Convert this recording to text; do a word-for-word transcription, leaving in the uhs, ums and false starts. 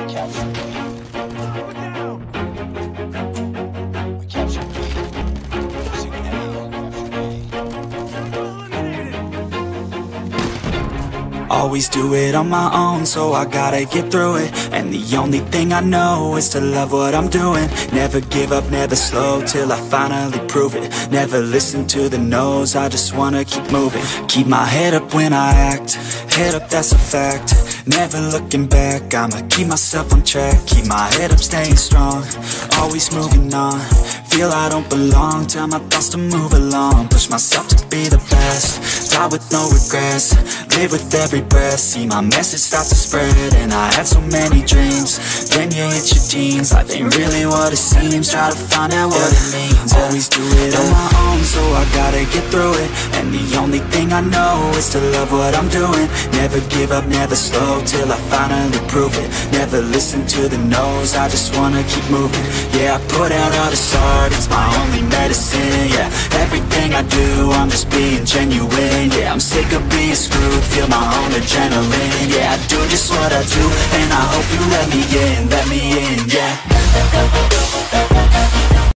capture me. We capture me. Using A, capture A. Always do it on my own, so I gotta get through it. And the only thing I know is to love what I'm doing. Never give up, never slow, till I finally prove it. Never listen to the no's, I just wanna keep moving. Keep my head up when I act, head up, that's a fact. Never looking back, I'ma keep myself on track. Keep my head up, staying strong, always moving on. Feel I don't belong, tell my thoughts to move along. Push myself to be the best, die with no regrets. Live with every breath, see my message start to spread. And I had so many dreams, then you hit your teens. Life ain't really what it seems, try to find out what it means. Always do it on my own, so I gotta get through it. And the only thing I know is to love what I'm doing. Never give up, never slow, till I finally prove it. Never listen to the no's, I just wanna keep moving. Yeah, I put out all this art, it's my only medicine. Yeah, everything I do, I'm just being genuine. Yeah, I'm sick of being screwed, feel my own adrenaline. Yeah, I do just what I do, and I hope you let me in, let me in, yeah.